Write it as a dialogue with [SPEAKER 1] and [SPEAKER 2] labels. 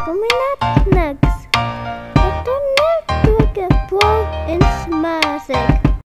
[SPEAKER 1] Dominat nugs. Het toneel doe ik vol in smazik.